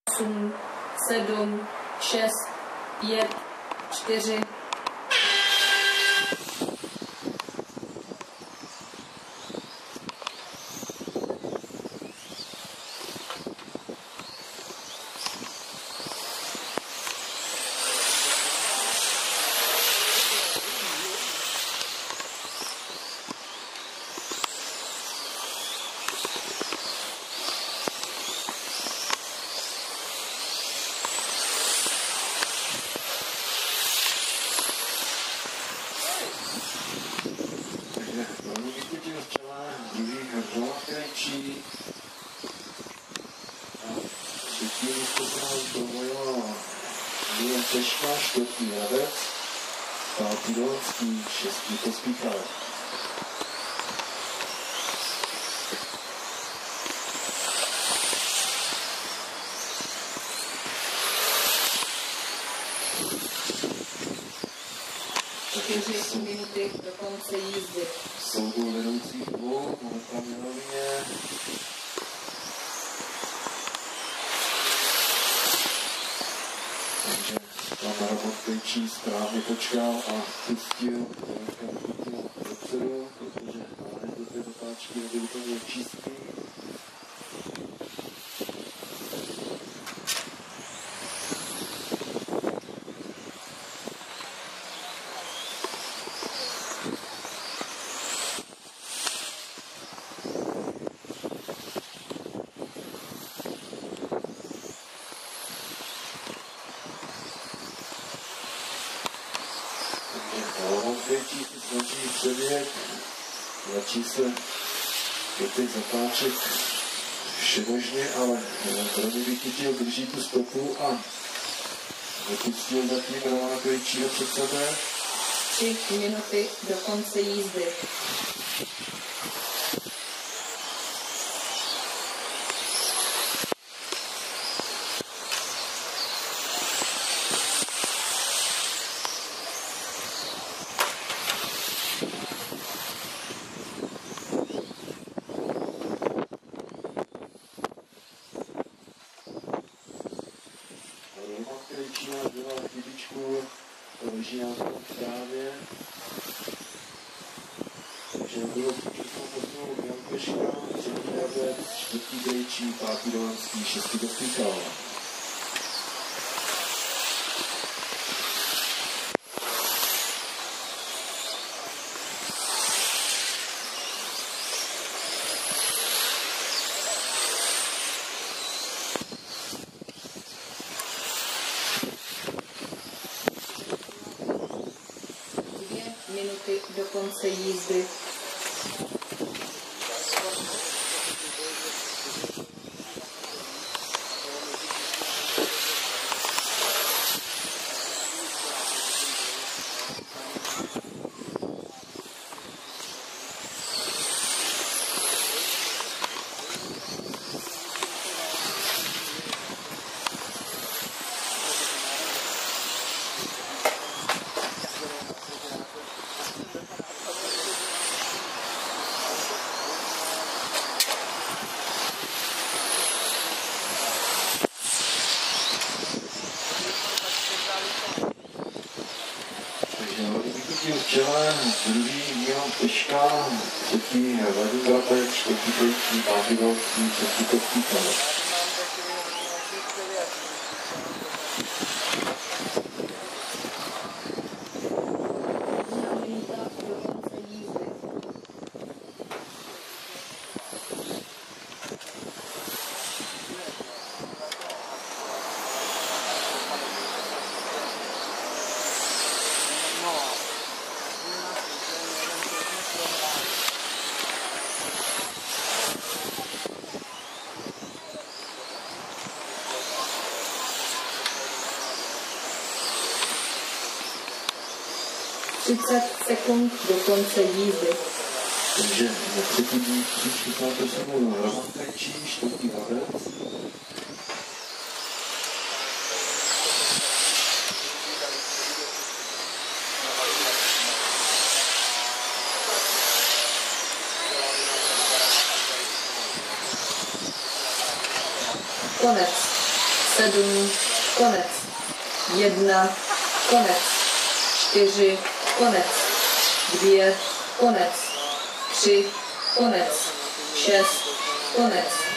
8, 7, 6, 5, 4. Třetí místo se nám domojila Milan Češka, čtvrtý Hradec, pátý Dolanský, šestý Pospíchal. Čtyři minuty do konce jízdy. Souboj vedoucích dvou, Monika Milovině. Takže pan Rabot Pejčí správně počkal a pustil dopředu, protože hned do té dotáčky nebyl úplně čistý. Pejčí si snaží předjet, tlačí se do těch zatáček všemožně, ale velmi vychytil, drží tu stopu a nepustil zatím Romana Pejčího před sebe. 3 minuty do konce jízdy. Roman Pejčí nás dělal chybičku, to leží nám v právě. Takže bylo příčetnou posunou Jan Peška, třetí Hradec, čtvrtý Pejčí, pátý Dolanský, šestý Pospíchal. Minuty do konce jízdy. V čele druhý Milan Peška, třetí Vadim Brabec, čtvrtý Pejčí, pátý Dolanský, šestý Pospíchal. Sekund do konce jízdy. Takže na třetí příští se posunul Roman Pejčí, čtvrtý Hradec. Konec. 7, konec. 1, konec. 4, konec. 2, konec. 3, konec. 6, konec.